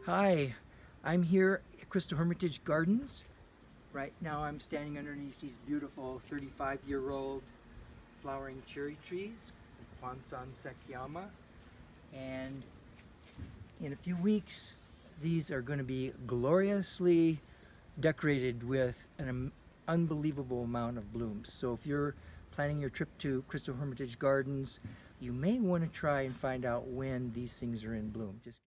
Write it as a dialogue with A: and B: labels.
A: Hi, I'm here at Crystal Hermitage Gardens. Right now I'm standing underneath these beautiful 35-year-old flowering cherry trees, Kwanzan Sekiyama, and in a few weeks these are going to be gloriously decorated with an unbelievable amount of blooms. So if you're planning your trip to Crystal Hermitage Gardens, you may want to try and find out when these things are in bloom. Just